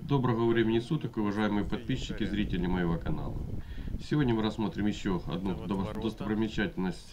Доброго времени суток, уважаемые подписчики, зрители моего канала. Сегодня мы рассмотрим еще одну достопримечательность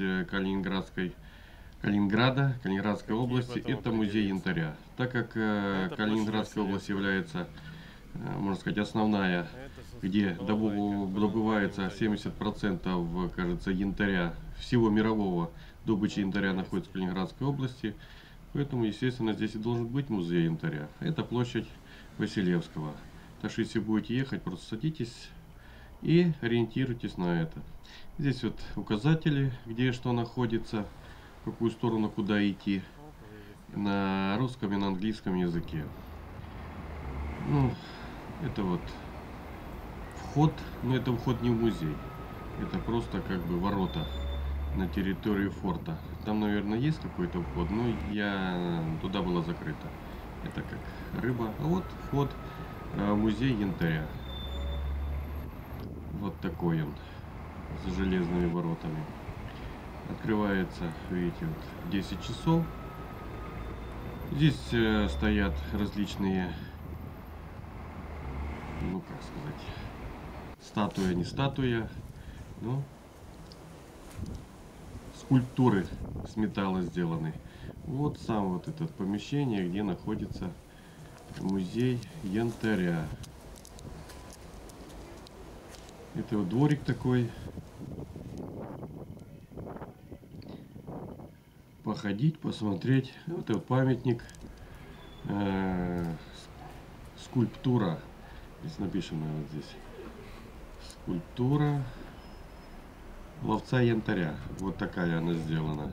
Калининградской области. Это музей янтаря. Так как Калининградская область является, можно сказать, основная, где добывается 70%, кажется, янтаря, всего мирового добычи янтаря находится в Калининградской области. Поэтому, естественно, здесь и должен быть музей янтаря. Это площадь Василевского. Так что, если будете ехать, просто садитесь и ориентируйтесь на это. Здесь вот указатели, где что находится, в какую сторону, куда идти, на русском и на английском языке. Ну, это вот вход, но это вход не в музей. Это просто как бы ворота на территорию форта. Там, наверное, есть какой-то вход, но туда было закрыто. Это как рыба. А вот вход в музей янтаря. Вот такой он, с железными воротами. Открывается, видите, вот 10 часов. Здесь стоят различные, ну как сказать, статуя, не статуя, но скульптуры с металла сделаны. Вот сам вот это помещение, где находится музей янтаря. Это вот дворик такой. Походить, посмотреть. Вот этот памятник. Скульптура. Здесь напишем, вот здесь. Скульптура ловца янтаря. Вот такая она сделана.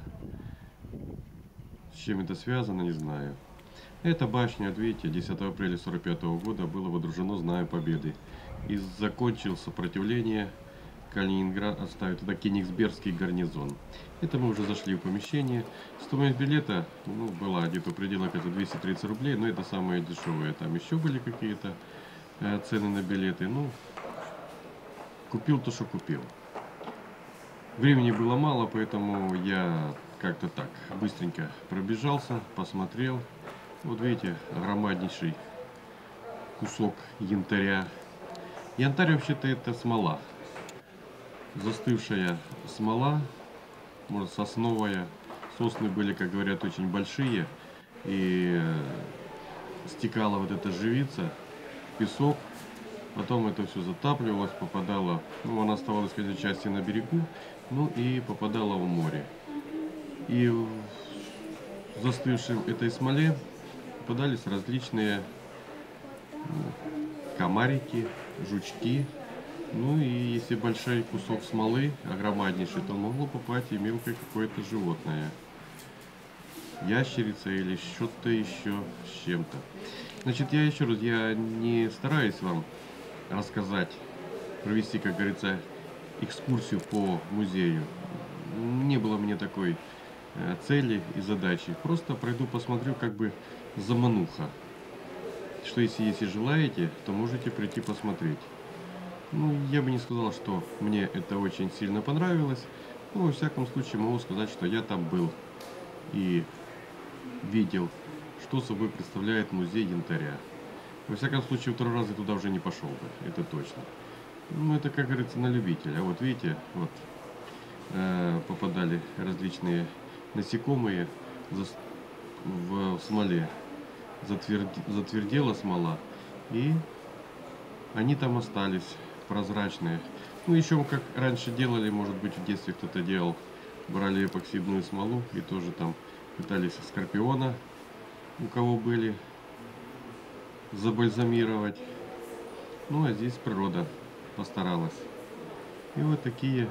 С чем это связано, не знаю. Эта башня, вот видите, 10 апреля 1945 года было водружено знамя победы. И закончил сопротивление. Калининград оставит туда Кенигсбергский гарнизон. Это мы уже зашли в помещение. Стоимость билета была где-то в пределах 230 рублей, но это самое дешевое. Там еще были какие-то цены на билеты. Ну, купил то, что купил. Времени было мало, поэтому я как-то так быстренько пробежался, посмотрел. Вот видите, громаднейший кусок янтаря. Янтарь вообще-то это смола. Застывшая смола, может, сосновая. Сосны были, как говорят, очень большие. И стекала вот эта живица, песок. Потом это все затапливалось, попадало, она оставалась в этой части на берегу, и попадала в море. И в застывшем этой смоле попадались различные комарики, жучки. Ну и если большой кусок смолы, огромнейший, то могло попасть и мелкое какое-то животное. Ящерица или что-то еще с чем-то. Значит, я не стараюсь вам рассказать, провести, как говорится, экскурсию по музею. Не было мне такой цели и задачи. Просто пройду, посмотрю, как бы замануха. Что если желаете, то можете прийти посмотреть. Я бы не сказал, что мне это очень сильно понравилось. Но, во всяком случае, могу сказать, что я там был и видел, что собой представляет музей янтаря. Во всяком случае, второй раз я туда уже не пошел бы, это точно. Это, как говорится, на любителя. А вот видите, вот попадали различные насекомые в смоле. Затвердела смола, и они там остались. Прозрачные. Еще как раньше делали, может быть, в детстве кто-то делал, брали эпоксидную смолу и тоже там пытались скорпиона, у кого были, забальзамировать. А здесь природа постаралась. И вот такие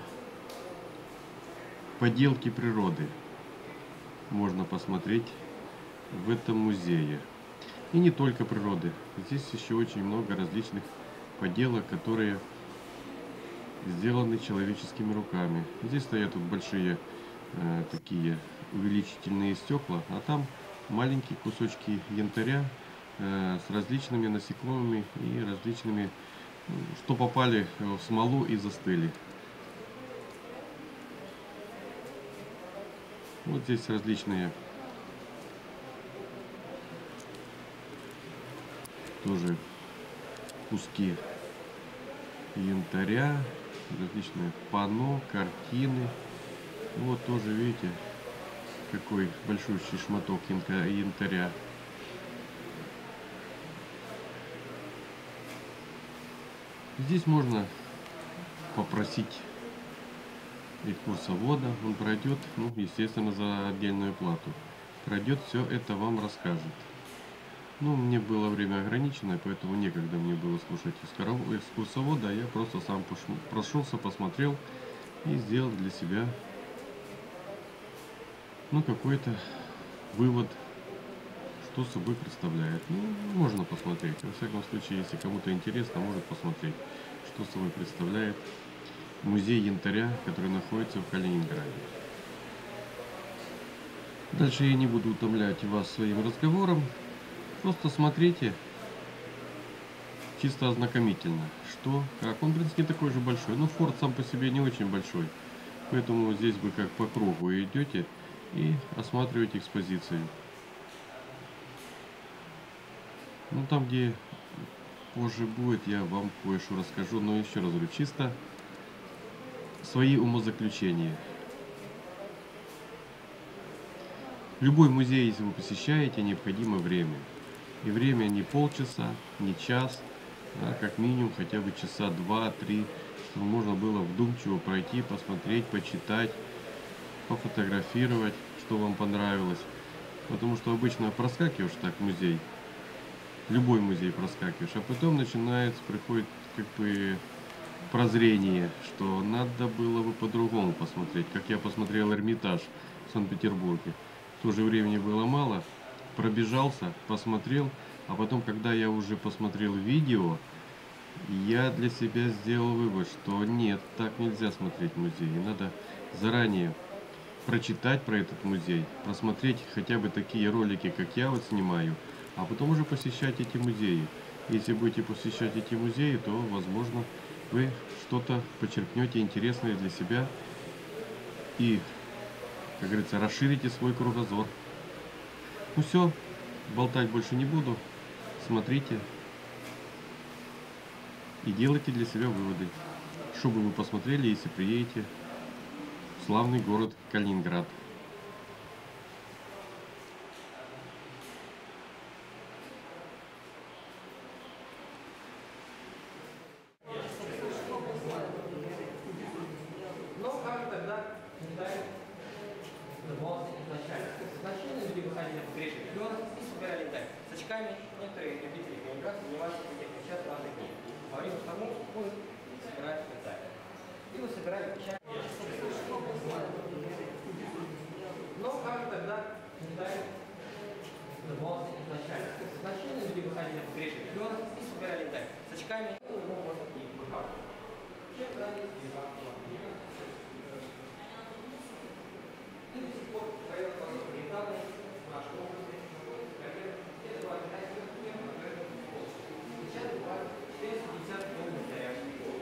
поделки природы можно посмотреть в этом музее. И не только природы. Здесь еще очень много различных поделок, которые сделаны человеческими руками. Здесь стоят вот большие такие увеличительные стекла, а там маленькие кусочки янтаря с различными насекомыми и различными, что попали в смолу и застыли. Вот здесь различные тоже куски янтаря, различные панно, картины. Вот тоже видите, какой большущий шматок янтаря. Здесь можно попросить экскурсовода, он пройдет, ну, естественно, за отдельную плату. Пройдет, все это вам расскажет. Ну, мне было время ограничено, поэтому некогда мне было слушать экскурсовода, а я просто сам прошелся, посмотрел и сделал для себя, ну, какой-то вывод, что собой представляет. Ну, можно посмотреть. Во всяком случае, если кому-то интересно, может посмотреть, что собой представляет музей янтаря, который находится в Калининграде. Дальше я не буду утомлять вас своим разговором. Просто смотрите, чисто ознакомительно, что, как. Он, в принципе, не такой же большой, но форт сам по себе не очень большой. Поэтому здесь вы как по кругу идете и осматриваете экспозицию. Ну, там, где позже будет, я вам кое-что расскажу, но еще раз говорю, чисто свои умозаключения. Любой музей, если вы посещаете, необходимо время. И время не полчаса, не час, а как минимум хотя бы часа 2-3, чтобы можно было вдумчиво пройти, посмотреть, почитать, пофотографировать, что вам понравилось. Потому что обычно проскакиваешь так в музей, любой музей проскакиваешь, а потом приходит как бы прозрение, что надо было бы по-другому посмотреть, как я посмотрел Эрмитаж в Санкт-Петербурге. Тоже времени было мало, пробежался, посмотрел, а потом, когда я уже посмотрел видео, я для себя сделал вывод, что нет, так нельзя смотреть музей. Надо заранее прочитать про этот музей, просмотреть хотя бы такие ролики, как я вот снимаю, а потом уже посещать эти музеи. Если будете посещать эти музеи, то, возможно, вы что-то почерпнете интересное для себя и, как говорится, расширите свой кругозор. Ну все, болтать больше не буду. Смотрите и делайте для себя выводы. Что бы вы посмотрели, если приедете в славный город Калининград. Изначально люди выходили на побережье региона и собирали янтарь. С очками некоторые любители Калининграда занимаются этим сейчас разных дней. Во время штормов ходят и собирают янтарь. И вы собирали печать. Но как тогда янтарь назывался изначально? Изначально люди выходили на побережье региона и собирали янтарь. С очками его можно и выкапывать. Чем ранее и и до сих пор проект Калининграда в нашей области это была одиннадцатая тема, сейчас бывает 450 миллионов янтаря.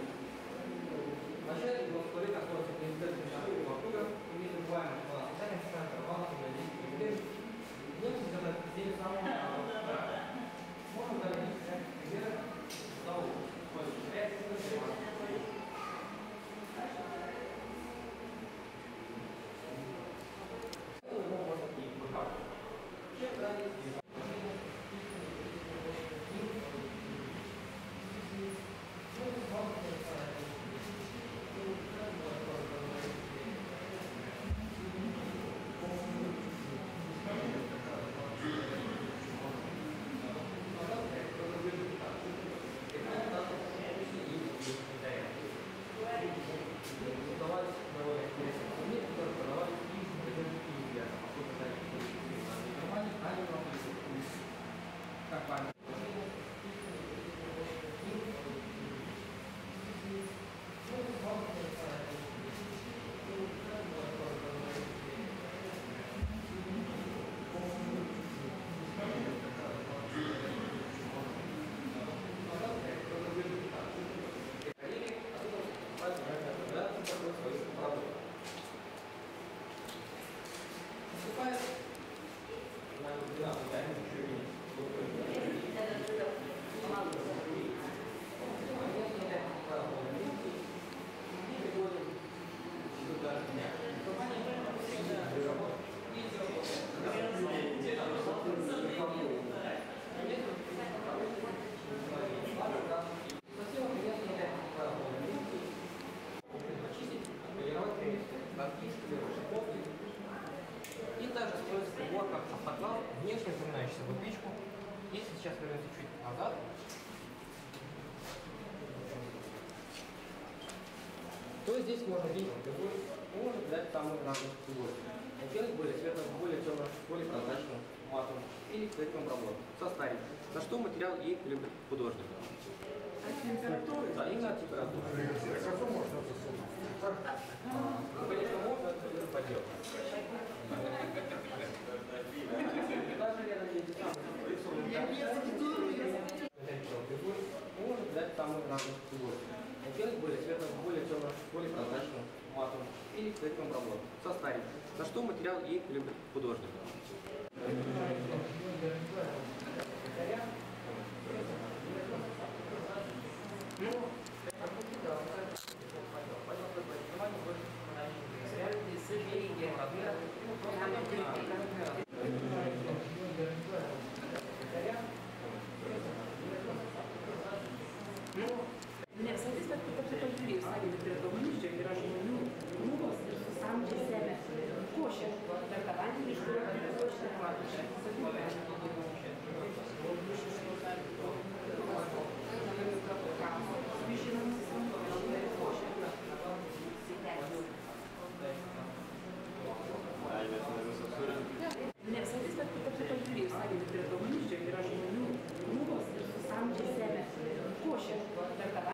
Вначале был столик, находится университет международного вокруга, и не забываем, что на специальных центрах банков на 10 рублей. Немцы сделали самого можно говорить, примеры того, что является сейчас вернемся чуть назад. То здесь можно видеть, можно взять самую разную фигуру. Оттенок более светлый, более темный, более прозрачный, матовый или цветным проблем. Составить. На что материал и любит художник. Температура? Да, именно от температуры. Хорошо можно засунуть. Конечно, можно, это уже подделка. Даже рядом есть самые можно взять самую разную фигуру. Оттенок более светлый, более темный, более прозрачный, матовый или цветным проблем. Составить. На что материал и любит художник. Ne, să știți că pentru să ai de telecomunici, de virajul nu sam ce sebe. Coșe, dar ca bani nici nu are coșe de poate. Să fie pe Ne, să știți că pentru să ai de telecomunici, de virajul nu sam ce sebe. Coșe, dar ca bani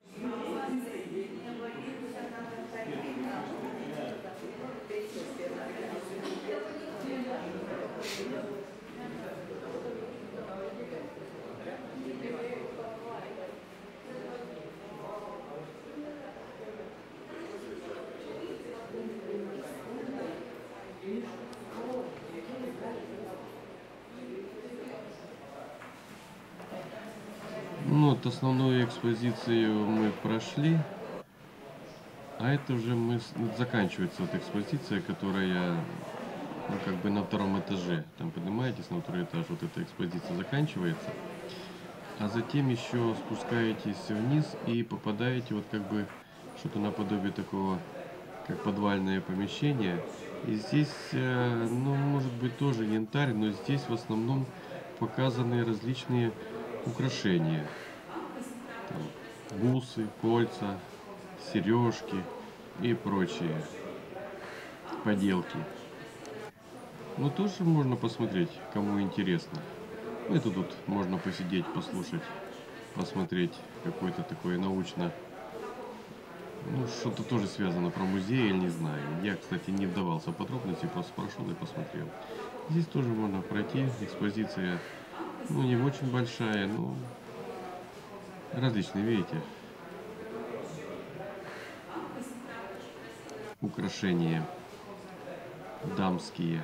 Ну, вот основную экспозицию мы прошли, а это уже заканчивается вот экспозиция, которая, ну, как бы на втором этаже. Там поднимаетесь на второй этаж, вот эта экспозиция заканчивается, а затем еще спускаетесь вниз и попадаете вот как бы что-то наподобие такого, как подвальное помещение. И здесь, ну, может быть тоже янтарь, но здесь в основном показаны различные украшения. Там, бусы, кольца, сережки и прочие поделки. Ну, тоже можно посмотреть, кому интересно. Это тут можно посидеть, послушать, посмотреть какой-то такой научно. Ну, что-то тоже связано про музей, или не знаю. Я, кстати, не вдавался в подробности, просто прошел и посмотрел. Здесь тоже можно пройти. Экспозиция, ну, не очень большая, но различные, видите, украшения дамские.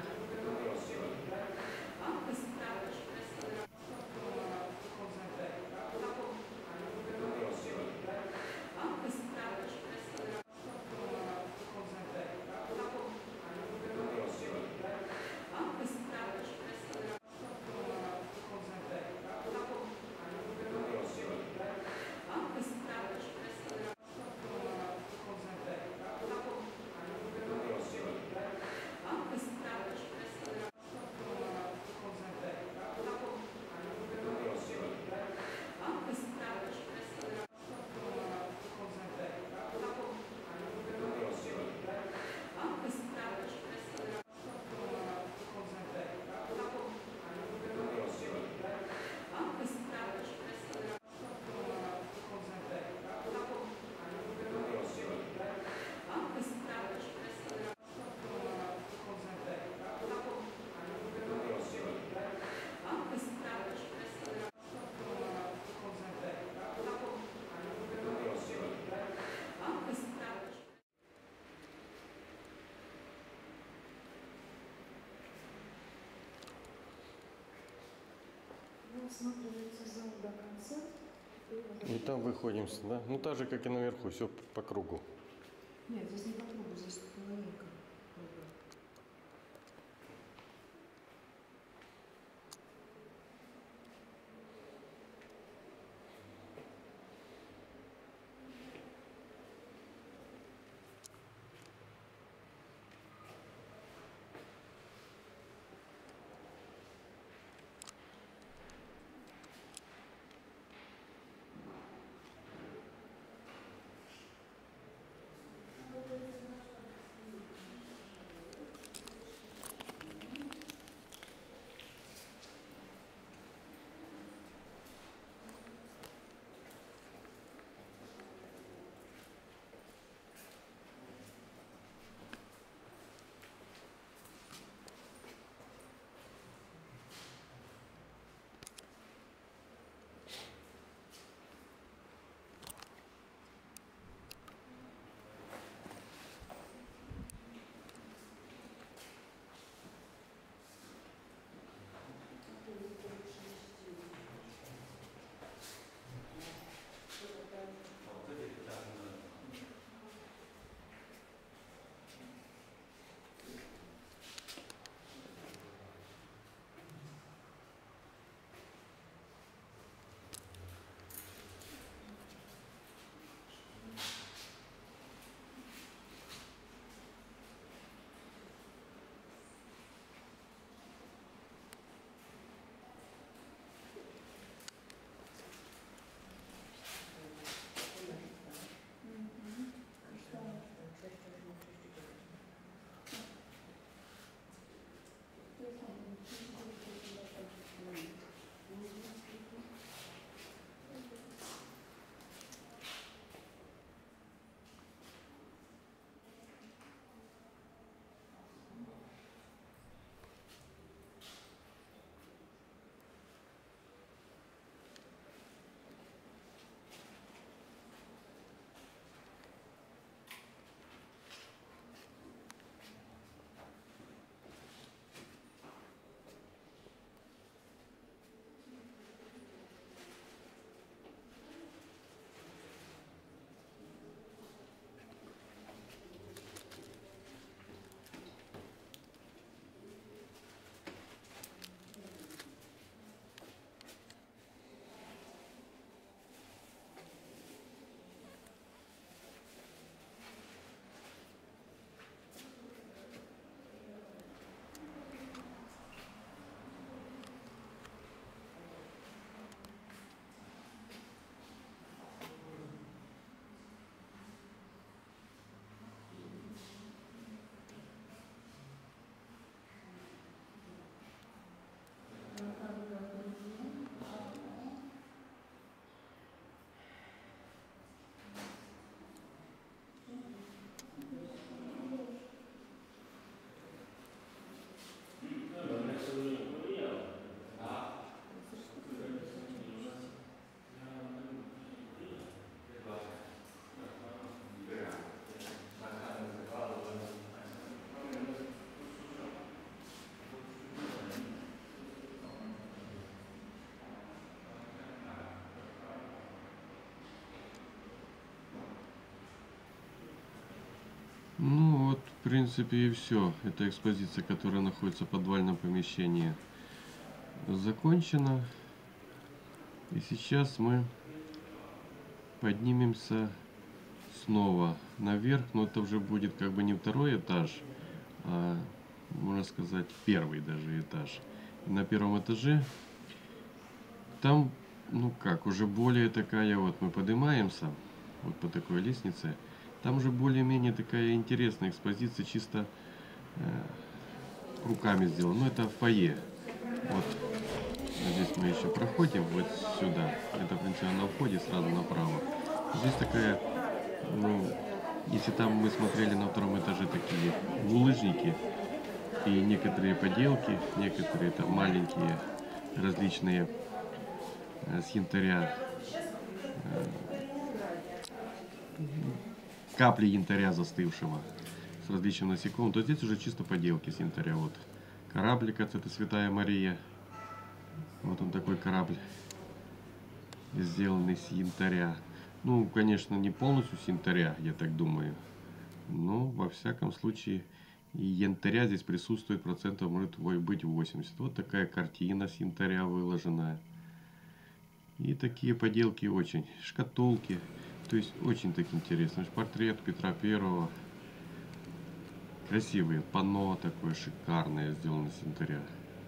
Осматривается зал до конца. И там выходим, да? Ну, так же, как и наверху, все по кругу. Нет, здесь не по кругу, здесь половинка. в принципе, и все. Эта экспозиция, которая находится в подвальном помещении, закончена. И сейчас мы поднимемся снова наверх, но это уже будет как бы не второй этаж, а, можно сказать, первый даже этаж. И на первом этаже там, ну как, уже более такая, вот мы поднимаемся вот по такой лестнице, там уже более-менее такая интересная экспозиция, чисто руками сделана. Ну это фойе. Вот здесь мы еще проходим вот сюда. Это, в принципе, на входе сразу направо. Здесь такая, ну, если там мы смотрели на втором этаже такие булыжники и некоторые поделки, некоторые там маленькие различные с янтаря, капли янтаря застывшего с различным насекомым, то здесь уже чисто поделки с янтаря. Вот кораблик, это Святая Мария. Вот он такой корабль, сделанный с янтаря. Ну, конечно, не полностью с янтаря, я так думаю. Но, во всяком случае, и янтаря здесь присутствует, процентов может быть 80. Вот такая картина с янтаря выложенная. И такие поделки очень. Шкатулки. То есть, очень так интересно. Портрет Петра Первого. Красивые. Панно такое шикарное, сделано с янтаря.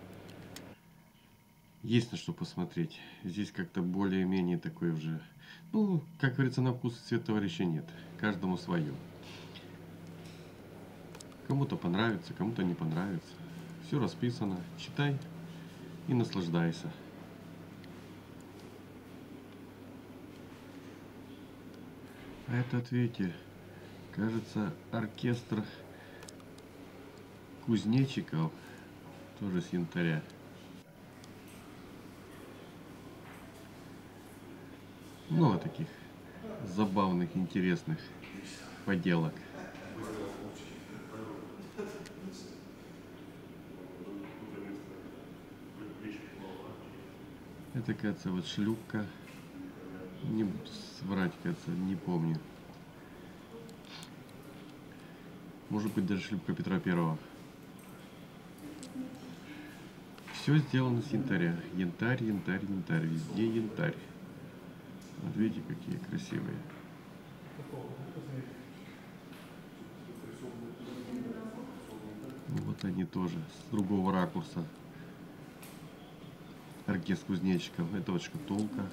Есть на что посмотреть. Здесь как-то более-менее такой уже... Ну, как говорится, на вкус и цвет товарища нет. Каждому свое. Кому-то понравится, кому-то не понравится. Все расписано. Читай и наслаждайся. А этот, видите, кажется, оркестр кузнечиков. Тоже с янтаря. Много таких забавных, интересных поделок. Это, кажется, вот шлюпка. Не буду врать, кажется, не помню. Может быть, даже шлюпка Петра Первого. Все сделано с янтаря. Янтарь, янтарь, янтарь. Везде янтарь. Вот видите, какие красивые. Вот они тоже с другого ракурса. Оркестр кузнечиков. Это вот шкатулка.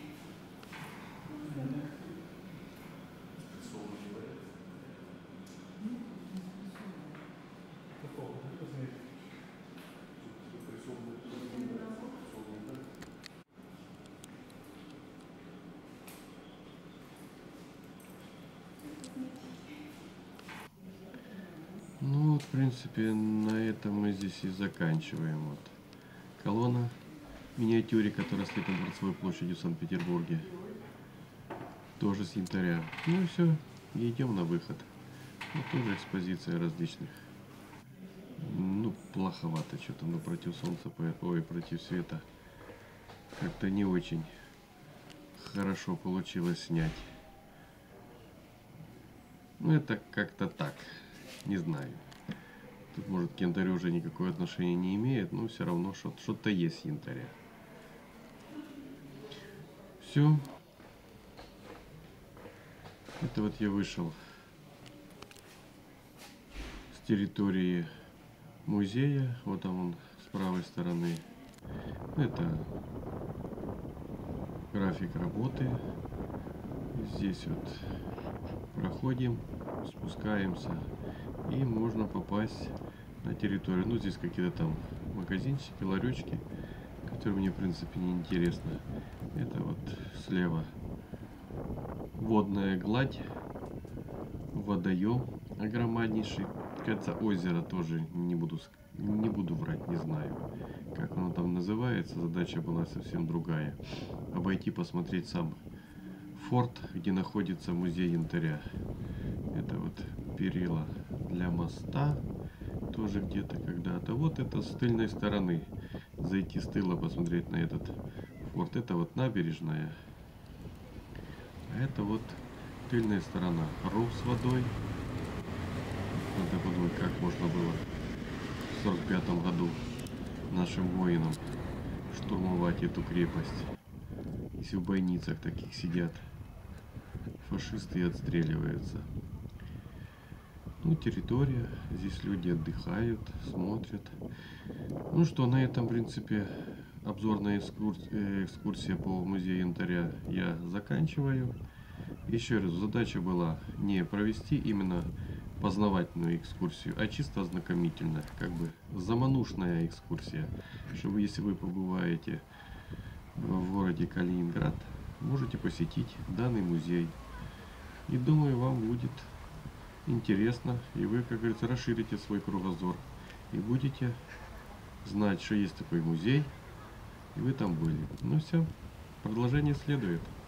Ну вот, в принципе, на этом мы здесь и заканчиваем. Вот колонна в миниатюре, которая стоит на Дворцовой площади в Санкт-Петербурге. Тоже с янтаря. Ну и все, идем на выход. Вот тоже экспозиция различных. Ну, плоховато что-то, но против солнца, ой, против света. Как-то не очень хорошо получилось снять. Ну, это как-то так. Не знаю. Тут, может, к янтарю уже никакое отношение не имеет, но все равно что-то есть янтаря. Все. Это вот я вышел с территории музея. Вот там он с правой стороны. Это график работы. Здесь вот проходим, спускаемся. И можно попасть на территорию. Ну, здесь какие-то там магазинчики, ларечки, которые мне, в принципе, не интересны. Это вот слева водная гладь, водоем огромнейший. Кажется, озеро тоже не буду врать, не знаю, как оно там называется. Задача была совсем другая. Обойти, посмотреть сам форт, где находится музей янтаря. Это вот перила для моста, тоже где-то когда-то. Вот это с тыльной стороны. Зайти с тыла, посмотреть на этот форт. Это вот набережная. А это вот тыльная сторона. Ров с водой. Надо подумать, как можно было в 1945 году нашим воинам штурмовать эту крепость. Если в бойницах таких сидят фашисты и отстреливаются. Ну, территория, здесь люди отдыхают, смотрят. Ну что, на этом, в принципе, обзорная экскурсия по музею янтаря я заканчиваю. Еще раз, задача была не провести именно познавательную экскурсию, а чисто ознакомительная, как бы заманушная экскурсия, чтобы если вы побываете в городе Калининград, можете посетить данный музей. И думаю, вам будет интересно, и вы, как говорится, расширите свой кругозор и будете знать, что есть такой музей, и вы там были. Ну все, продолжение следует.